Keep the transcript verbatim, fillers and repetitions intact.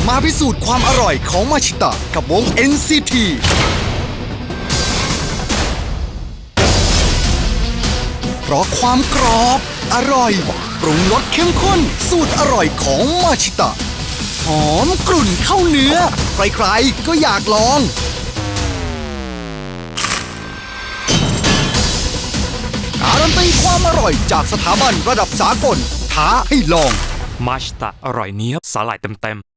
มาพิสูจน์ความอร่อยของมาชิตะกับวง เอ็น ซี ที เพราะความกรอบอร่อยปรุงรสเข้มข้นสูตรอร่อยของมาชิตะหอมกลุ่นเข้าเนื้อใครๆก็อยากลองการันตีความอร่อยจากสถาบันระดับสากลท้าให้ลองมาชิตะอร่อยเนี้ยสาหร่ายเต็มๆ